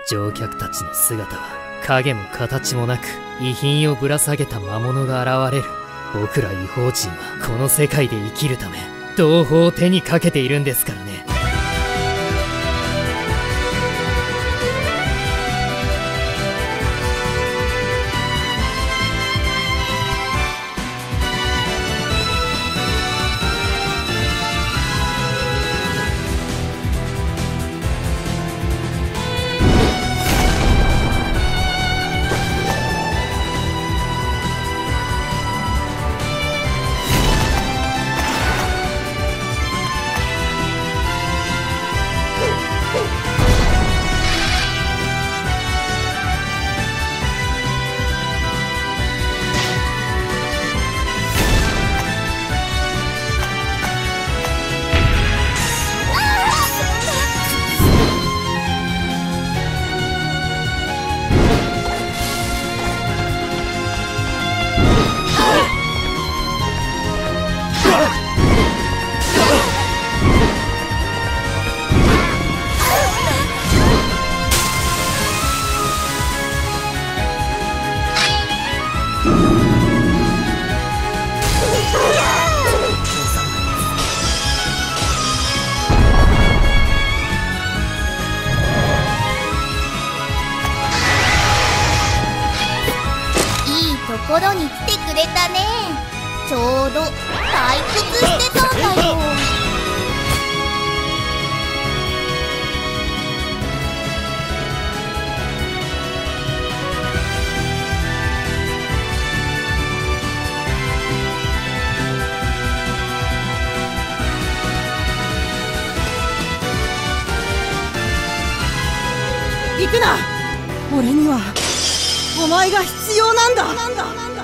乗客たちの姿は影も形もなく遺品をぶら下げた魔物が現れる。僕ら異邦人はこの世界で生きるため同胞を手にかけているんですからね。 ところに来てくれたね。ちょうど退屈してたんだよ。 行くな。俺にはお前が必要なんだ。